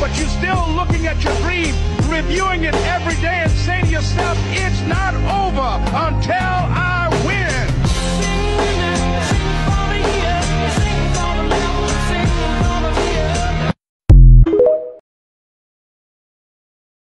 but you're still looking at your dream, reviewing it every day and saying to yourself, it's not over until